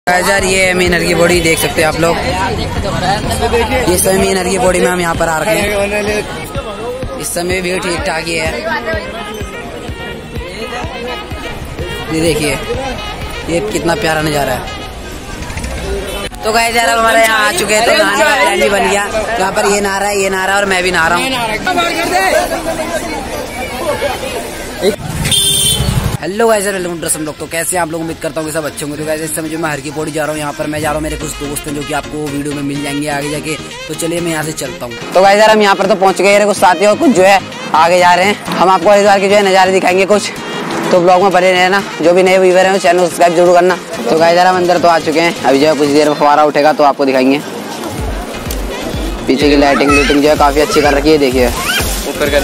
यार ये मेन हर की बॉडी देख सकते हैं आप लोग। ये समय मेन हर की बॉडी में हम यहाँ पर आ रखे हैं। इस समय भी ठीक ठाक ही है। ये देखिए ये कितना प्यारा नजारा है। तो गाइस यार हमारे यहाँ आ चुके हैं तो नहाने का प्लान भी बन गया। यहाँ पर ये नहा रहा है, ये नहा रहा है और मैं भी नहा रहा हूँ। हेलो गाइस वेलकम टू हम लोग। तो कैसे आप लोग, उम्मीद करता हूँ कि सब अच्छे होंगे। तो गाइस इस समय जो मैं हर की पौड़ी जा रहा हूँ, यहाँ पर मैं जा रहा हूँ, मेरे कुछ दोस्त हैं जो कि आपको वीडियो में मिल जाएंगे आगे जाके। तो चलिए मैं यहाँ से चलता हूँ। तो गाइस यार हम यहाँ पर तो पहुँच गए, कुछ साथी और कुछ जो है आगे जा रहे हैं। हम आपको हरिद्वार के जो है नज़ारे दिखाएंगे कुछ, तो ब्लॉग में बने रहना। जो भी नए व्यूअर हैं चैनल सब्सक्राइब जरूर करना। तो गाइस यार हम अंदर तो आ चुके हैं, अभी जो है कुछ देर में फव्वारा उठेगा तो आपको दिखाएंगे। पीछे की लाइटिंग जो है काफी अच्छी कर रखी है, देखिए ऊपर का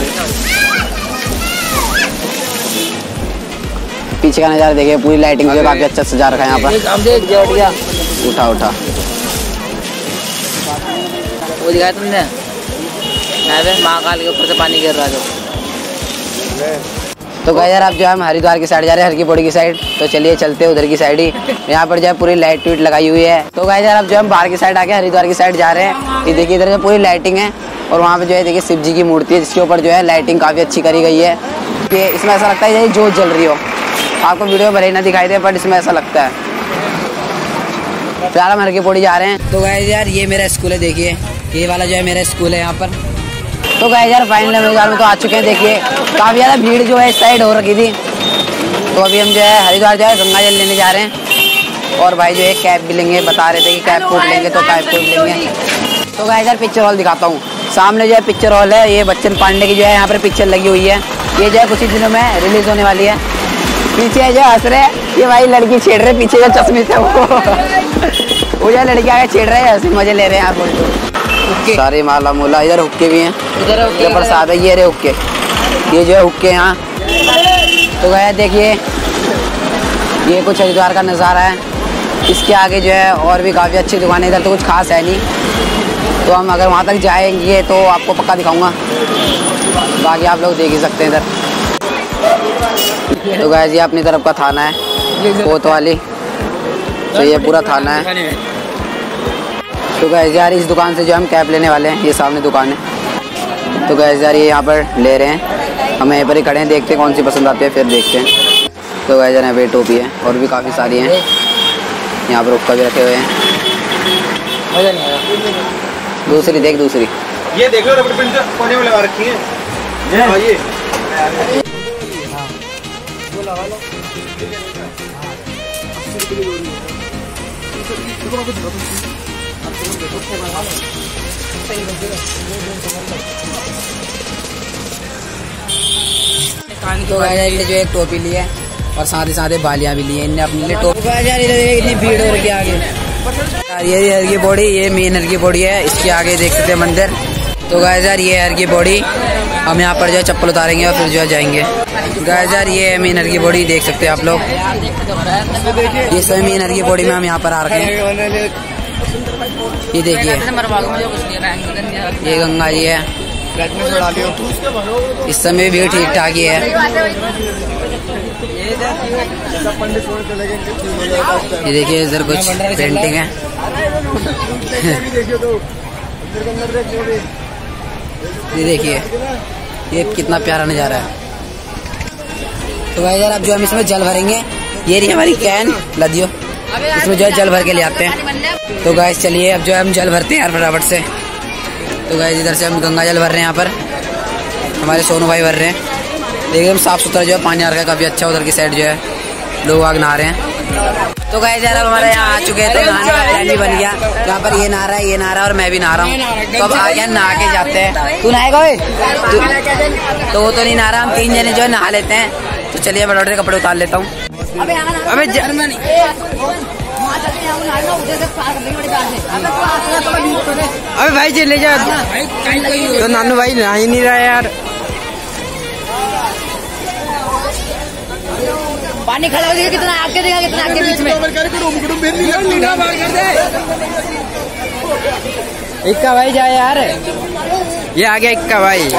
पीछे का नजारा देखिए, पूरी लाइटिंग जो काफी अच्छा सजा रखा है यहाँ पर। उठा उठा वो दिखाया तुमने महाकाल के ऊपर से पानी गिर रहा तो गाइस यार आप जो है हम हरिद्वार की साइड जा रहे हैं, हर की पौड़ी की साइड। तो चलिए चलते हैं उधर की साइड ही। यहाँ पर जो है पूरी लाइट ट्यूट लगाई हुई है। तो गाइस यार आप जो है हम बाहर की साइड आके हरिद्वार की साइड जा रहे हैं। ये देखिए इधर जो पूरी लाइटिंग है और वहाँ पे जो है देखिए शिव जी की मूर्ति है जिसके ऊपर जो है लाइटिंग काफी अच्छी करी गई है। ये इसमें ऐसा लगता है जैसे जोत जल रही हो। आपको वीडियो भले ही ना दिखाई दे बट इसमें ऐसा लगता है। फिलहाल हम हर की पौड़ी जा रहे हैं। तो गाइस यार ये मेरा स्कूल है, देखिए ये वाला जो है मेरा स्कूल है यहाँ पर। तो गाइस यार फाइनल हरिद्वार में तो आ चुके हैं। देखिए काफी ज़्यादा भीड़ जो है इस साइड हो रखी थी। तो अभी हम जो है हरिद्वार जो है गंगा जल लेने जा रहे हैं। और भाई जो है कैब भी लेंगे, बता रहे थे कि कैब कोड लेंगे तो कैब कोड लेंगे। तो गाइस यार पिक्चर हॉल दिखाता हूँ। सामने जो है पिक्चर हॉल है, ये बच्चन पांडे की जो है यहाँ पर पिक्चर लगी हुई है। ये जो है कुछ ही दिनों में रिलीज होने वाली है। पीछे जो हंस रहे ये भाई लड़की छेड़ रहे, पीछे जो चश्मे थे वो जो लड़की आगे छेड़ रहे हैं, हंसी मजे ले रहे हैं यार। सारे माला मोला इधर हुक्के भी हैं, इधर प्रसाद है। ये रहे हुक्के, ये जो है हुक्के यहाँ। तो गया देखिए ये कुछ हरिद्वार का नज़ारा है। इसके आगे जो है और भी काफ़ी अच्छी दुकानें। इधर तो कुछ खास है नहीं, तो हम अगर वहाँ तक जाएंगे तो आपको पक्का दिखाऊंगा। बाकी आप लोग देख ही सकते हैं इधर। तो गाइस ये अपनी तरफ का थाना है कोतवाली। तो ये पूरा थाना है। तो गाइस यार इस दुकान से जो हम कैब लेने वाले हैं, ये सामने दुकान है। तो गाइस यार ये यहाँ पर ले रहे हैं, हम यहीं पर ही खड़े हैं, देखते हैं कौन सी पसंद आती है फिर देखते हैं। तो गाइस यार यहाँ पे टोपी है और भी काफ़ी सारी हैं। यहाँ पर हुक्का भी रखे हुए हैं। दूसरी देख, दूसरी ये देख लो, रबड़ पेंट कोने में लगा रखी है। ये तो गाइस जो एक टोपी ली है और साथ ही साथ बालियां भी ली है इनने अपने लिए। टोपी यार इतनी भीड़ हो रही है आगे यार। ये हर की पौड़ी, ये मेन हर की पौड़ी है। इसके आगे देख सकते हैं मंदिर। तो गाइस यार ये हर की पौड़ी, हम यहाँ पर जो है चप्पल उतारेंगे और फिर जो है जाएंगे। गाइस यार ये मेन हर की पौड़ी देख सकते हैं आप लोग। ये समय मेन हर की पौड़ी में हम यहाँ पर आ रखे हैं। ये देखिए ये गंगा जी है। इस समय भी ठीक ठाक ही है। ये देखिए इधर कुछ पेंटिंग है। ये देखिए ये कितना प्यारा नजारा है। तो भाई यार अब जो हम इसमें जल भरेंगे, ये रही हमारी कैन लदियो, इसमें जो है जल भर के ले आते हैं। तो गाइस चलिए अब जो है हम जल भरते हैं यार फटाफट से। तो गाइस इधर से हम गंगा जल भर रहे हैं, यहाँ पर हमारे सोनू भाई भर रहे हैं। देखिए एकदम साफ सुथरा जो है पानी आ रहा है, काफी अच्छा। उधर की साइड जो है लोग आग नहा रहे हैं। तो गाइस यार हमारे यहाँ आ चुके हैं तो नहाने का प्लान भी बन गया। यहाँ पर ये नहा रहा है, ये नहा रहा है और मैं भी नहा रहा हूँ। तो अब आगे नहा के जाते हैं। तू नहाएगा भाई? तो वो तो नहीं नहा रहा, हम तीन जने जो है नहा लेते हैं। तो चलिए मैं लौटे कपड़े उतार लेता हूँ। अबे भाई चले जा। तो नानू भाई नहा ही नहीं रहा यार। पानी खड़ा हो गया, कितना आगे देखा, कितना आगे बीच में। इक्का भाई जा यार, ये आ गया इक्का भाई।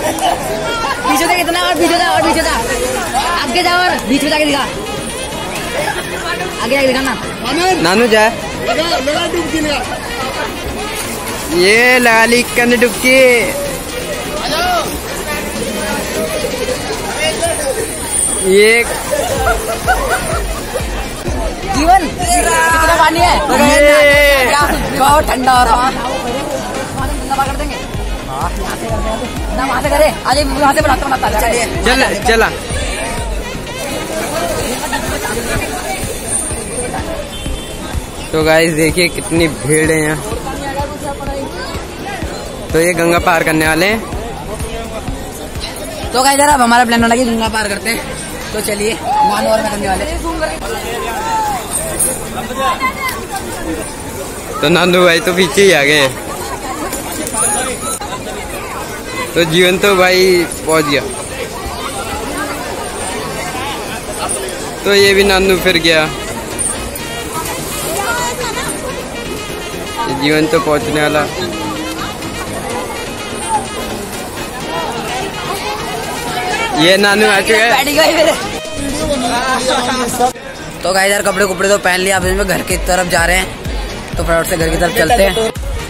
पीछे था कितना, और पीछे था, और पीछे था, आगे जाओ और बीच में जाके दिखा। आगे दिखाना नानू जाए ये लगा ली कन डुबकी। ये जीवन कितना पानी है बहुत ठंडा हो रहा कर देंगे वहाँ से करे आज वहाँ से बनाता चला चला। तो गाइस देखिए कितनी भीड़ है यहाँ। तो ये गंगा पार करने वाले हैं। तो गाइस जरा अब हमारा प्लान बना के गंगा पार करते हैं। तो चलिए नानू और मैं करने वाले। तो नानू भाई तो पीछे ही आ गए। तो जीवन तो भाई पहुंच गया। तो ये भी नानू फिर गया। जीवन तो पहुंचने वाला। ये नानू आ चुका है। तो गाइस यार कपड़े कुपड़े तो पहन लिया। अब इसमें घर की तरफ जा रहे हैं। तो फटाफट से घर की तरफ चलते हैं।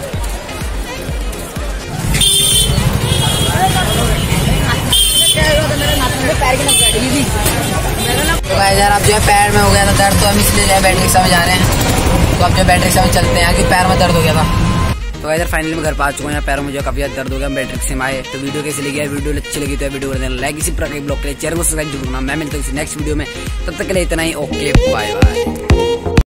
तो गाइस यार अब जो है पैर में हो गया था दर्द, तो हम इसलिए जो है बैटरी रिक्शा में जा रहे हैं। तो अब जो बैटरी रिक्शा में चलते हैं क्योंकि पैर में दर्द हो गया था। तो गाइस यार फाइनली मैं घर पा चुका हूँ। यहाँ पैरों में जो काफी ज्यादा दर्द हो गया। बैटरी रिक्शा में आए। तो वीडियो कैसी लगी? वीडियो अच्छी लगी तो वीडियो कर देना लाइक। इसी प्रकार के ब्लॉग के लिए चैनल को सब्सक्राइब जरूर करना। मैं मिलता हूँ नेक्स्ट वीडियो में। तब तक के लिए इतना ही। Okay bye bye.